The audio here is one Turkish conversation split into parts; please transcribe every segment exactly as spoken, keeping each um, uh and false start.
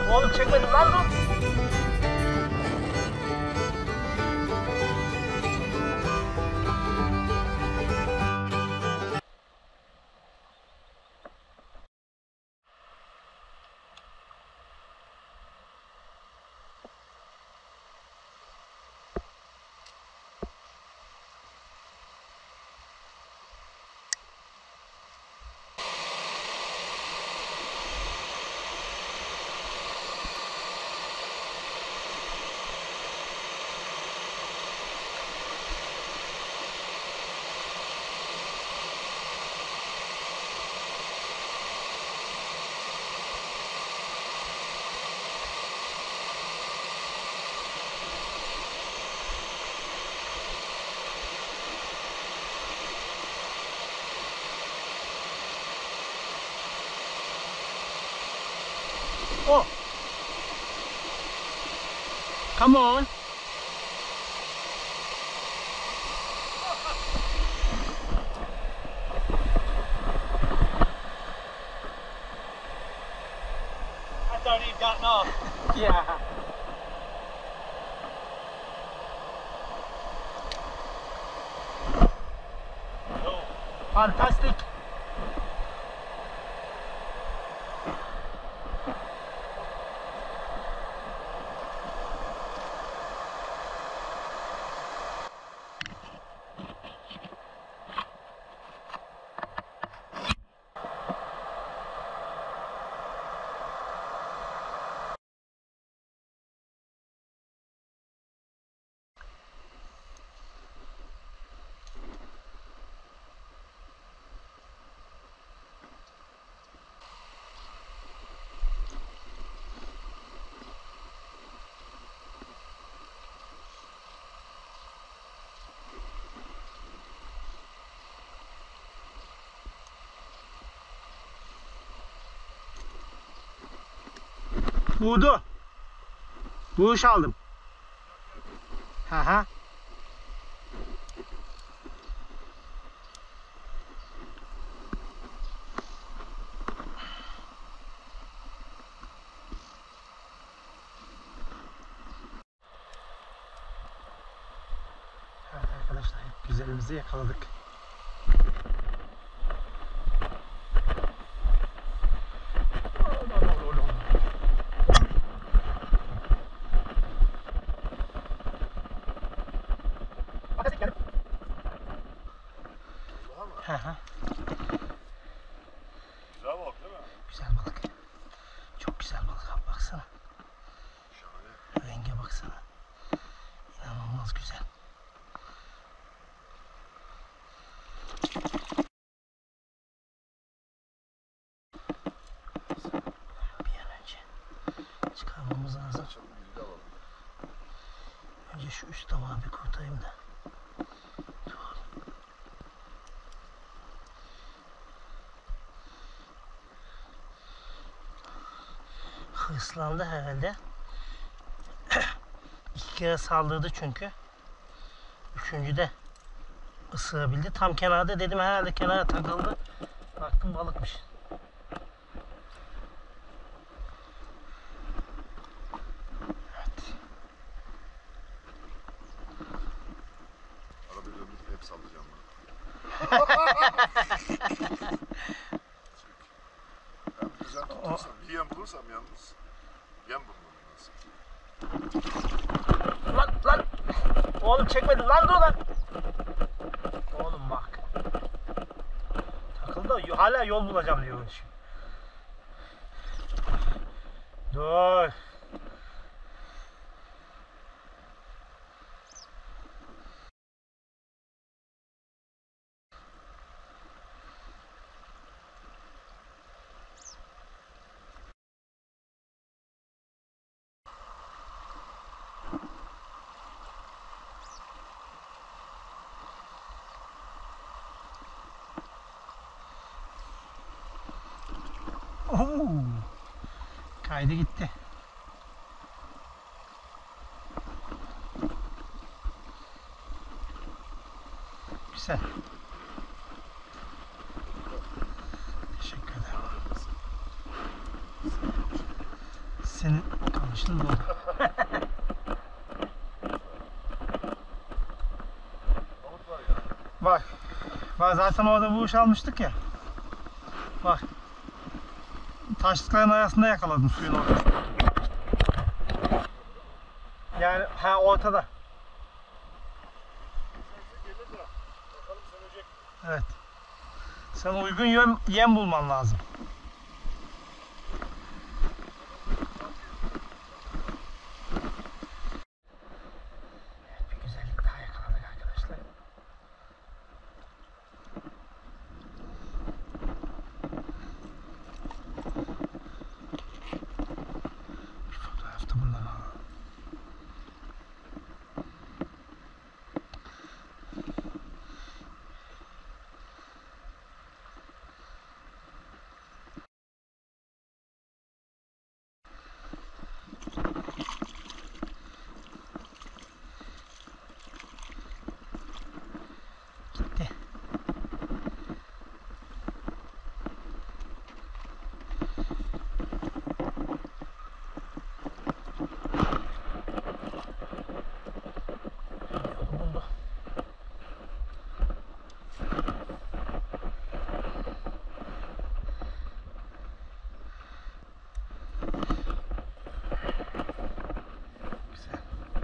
Oğlum çekmedim lan dur. Oh, come on. I don't even got off. Yeah. Oh, fantastic. Buğdu. Buğuş aldım. Hı hı. Evet arkadaşlar, hep güzelimizi yakaladık. Hı hı. Güzel balık değil mi? Güzel balık. Çok güzel balık abi, baksana. Şahane. Renge baksana. İnanılmaz güzel. Bir an önce çıkarmamız lazım. Önce şu üst tamağı bir kurtarayım da. Hırslandı herhalde. İki kere saldırdı çünkü. Üçüncü de ısırabildi. Tam kenarda dedim, herhalde kenara takıldı. Baktım balıkmış. Evet. Arada döndük hep sallayacağım bunu. Ben güzel tutursam, bir yem bulursam yalnız. Yem bulmam lazım. Lan lan. Oğlum çekmedin lan, dur lan. Oğlum bak. Takıldı, hala yol bulacağım diyor. Dur. Oo. Kaydı gitti. Güzel. Teşekkür ederim. Senin Şimdi oldu. Balık var ya. Bak. Bak zaten orada bu iş almıştık ya. Bak. Taşlıkların arasında yakaladım suyun ortasında. Yani ha ortada. Gelir de bakalım sevecek. Evet. Sen uygun yem, yem bulman lazım. Evet, bir güzellik daha yakaladık arkadaşlar. Bir fotoğraf da bundan alalım. Gitti. Yolu buldu. Güzel.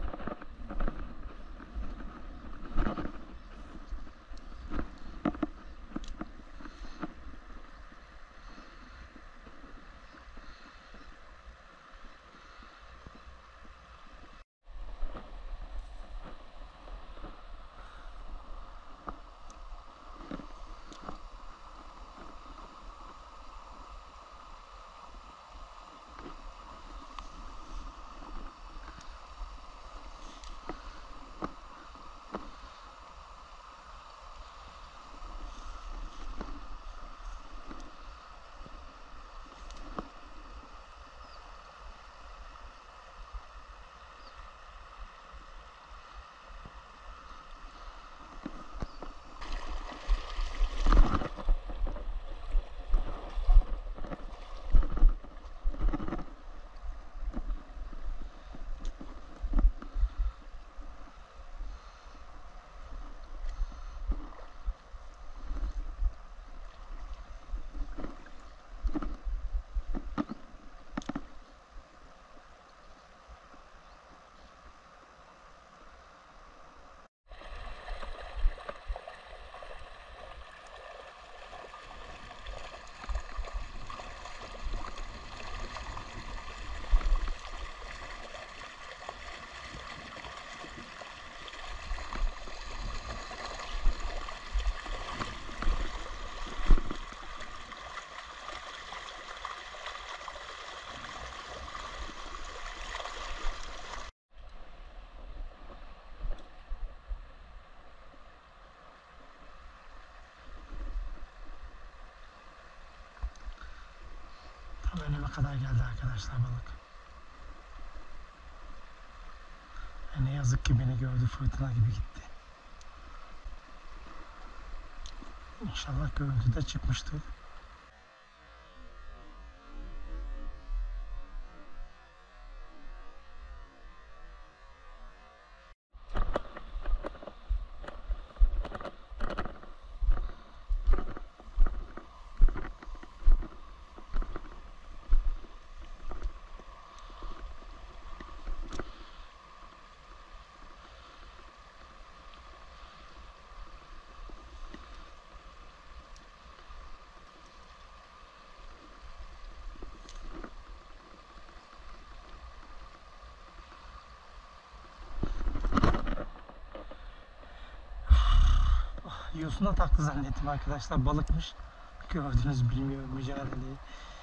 Tam önüme kadar geldi arkadaşlar balık. E ne yazık ki beni gördü, fırtına gibi gitti. İnşallah görüntü de çıkmıştır. Yosuna taktı zannettim arkadaşlar, balıkmış. Gördünüz bilmiyorum mücadeleyi.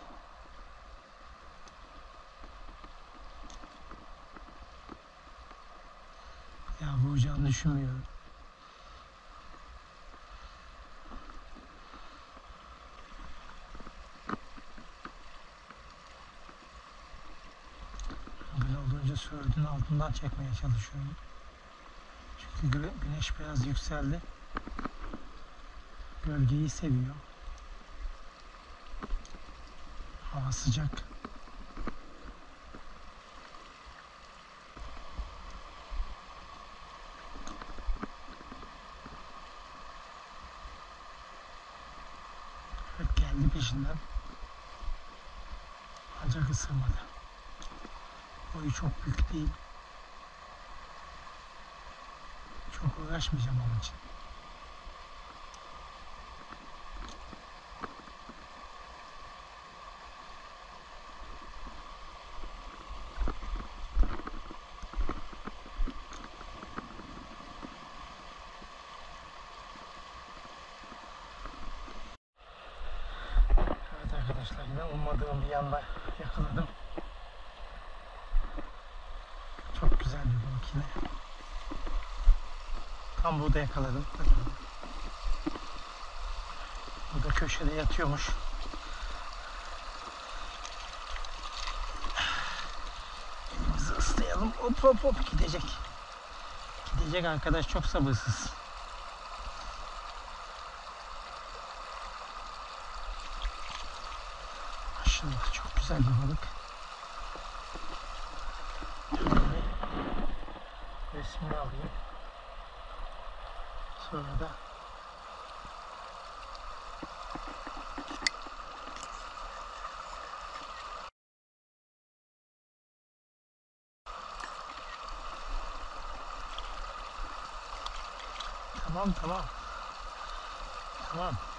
Ya vuracağını düşünmüyorum. Böyle olunca söğüdün altından çekmeye çalışıyorum. Çünkü gü- güneş biraz yükseldi. Gölgeyi seviyor. Hava sıcak. geldi peşinden. Ancak ısırmadı. Boyu çok büyük değil. Çok uğraşmayacağım onun için. Evet arkadaşlar, yine ummadığım bir yanda yakaladım. Çok güzel bir balık yine. Tam burada yakaladım. Burada köşede yatıyormuş. Elimizi ıslayalım. Hop hop hop gidecek. Gidecek arkadaş, çok sabırsız. Maşallah, çok güzel bir balık. Şöyle resmini alayım. Sonra da tamam tamam. Tamam.